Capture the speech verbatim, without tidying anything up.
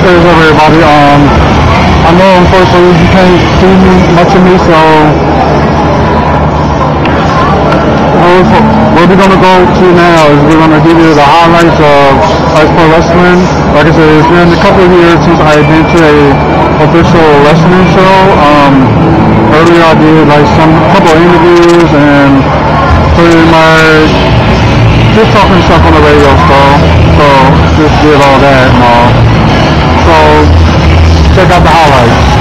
crazy over everybody. Um, I know unfortunately you can't see much of me, so what we're gonna go to now is we're gonna give you the highlights of Ice Pro Wrestling. Like I said, it's been a couple of years since I had been to a official wrestling show. Um, earlier I did like some couple of interviews and pretty much just talking stuff on the radio stuff. So just did all that and all. So check out the highlights.